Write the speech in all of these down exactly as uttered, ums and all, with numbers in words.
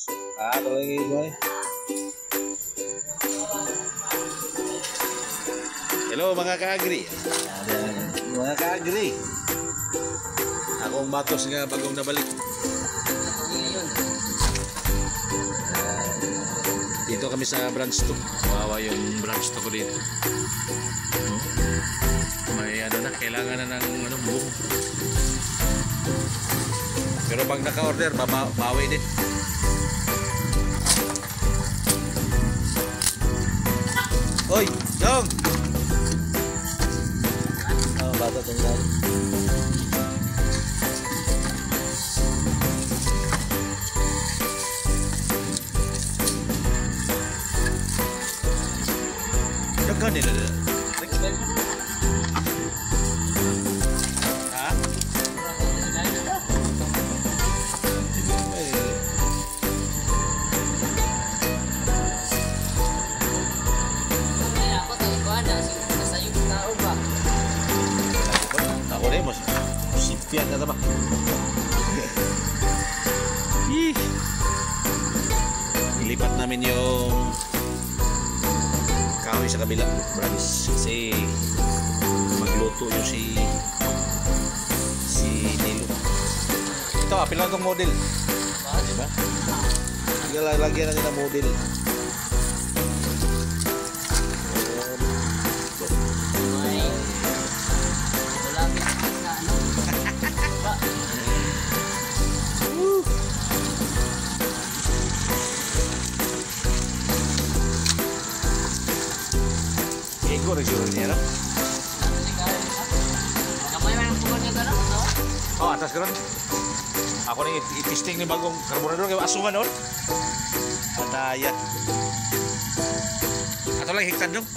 Ah, ito lagi ito eh. Hello mga ka-agri. Mga ka-agri. Akong batos nga bagong nabalik. Dito kami sa branch two. Wawa yung branch two ko dito. May ano na, kailangan na ng ano, buong. Pero pag naka-order, babawi din. Oy, Dong! Oh, bata tinggal. Jaga nila na. Ha? Ako rin mo, sipian na tama. Ilipat namin yung kahoy sa kabila branch kasi magluto yung si si Nilo. Ito, apil lang itong model. Diba? Lagyan natin ang model. Ego rin siguro niya, no? Oh, atas karon. Ako nang i-testing ni bagong karburador kay asuman on. Pataya. Ato lang higtan dong.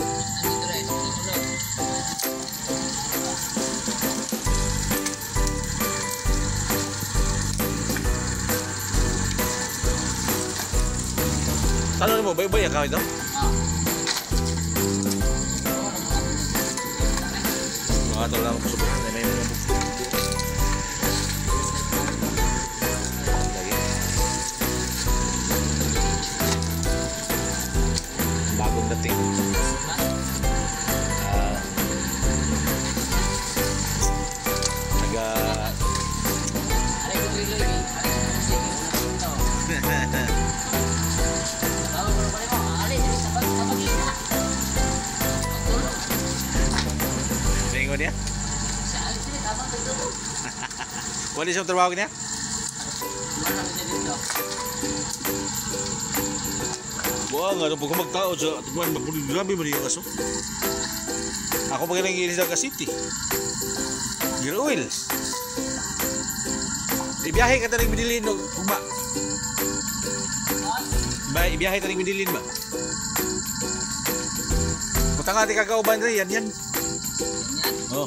Tanong mo, bay-bay ka ito? Mga ito lang subukan, may mga bukto. Lagi. Bagong dating. Uh, naga... Ringo niya? Wala siyang trabaho niya? Wah, nga nung pagka magtao sa tuwan, grabe mo yung aso. Ako pag nang-iinis ng City. Gear oil. Ibiyahe ka tanig Midilin no, kuma. Ba, ibiyahe tanig Midilin ba? Butang ati kakauban rin, yan yan. Oh.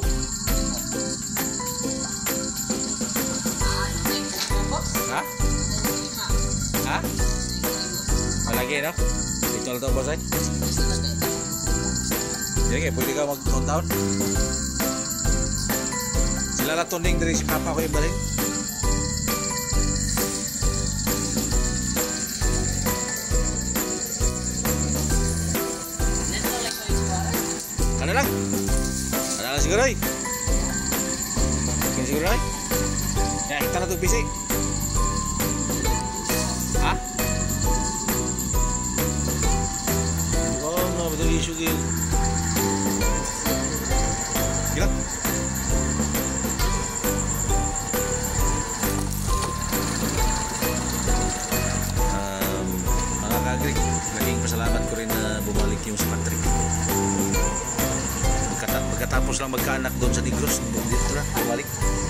Ha? Ha? Malagi, no? Ito lang ito, boss, ay? Sige, pwede ka mag-taon. Sila na tuning dari si Papa ko yung balik. Ano lang? Ano lang siguro, ay? Ano siguro, ay? Ya, kita na ito, P C. Ha? Oo nga, betul isu gitu. Gila. Um, mga kagrig, naging pasalamat ko rin na bumalik yung si Patrick. Pagkatapos lang magkaanak doon sa Negros, dito na, bumalik.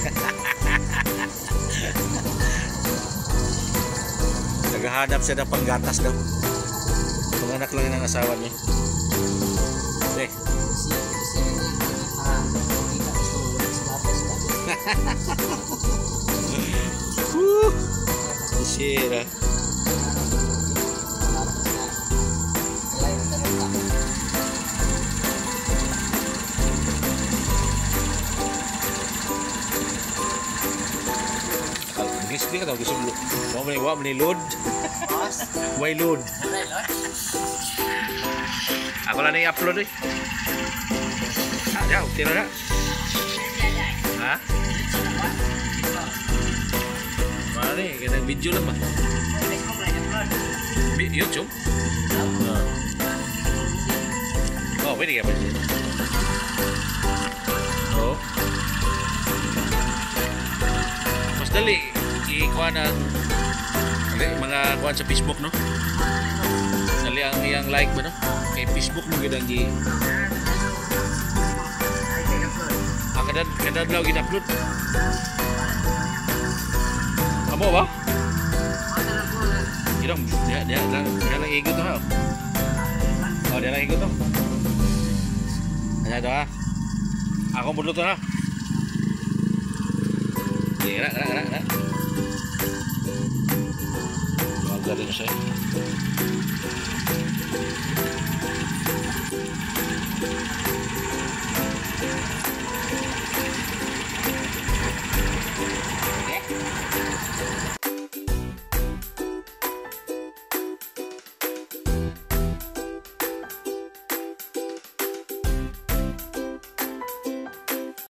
Naghahanap siya ng panggatas daw. Panganak lang ng asawa niya. Eh. Woo! Sira. English dia kata gusto mo may wa ni load. Way load. Ako lang na i-upload eh. Ah, ya, okay na na. Ha? Mari, kaya video lang ba? YouTube? Oh, pwede ka ba? Oh. Mas dali i-kuha ng mga kuha sa Facebook, no? Dali ang iyang like ba, no? Kay Facebook mo gid ang gi ah, kada kada daw gid-upload. Amo ba? Gidong dia dia lang dia lang igot to ha. Oh, dia lang igot to. Ada to ha. Ako budlo to ha. Kira kira kira kira. Magaling siya.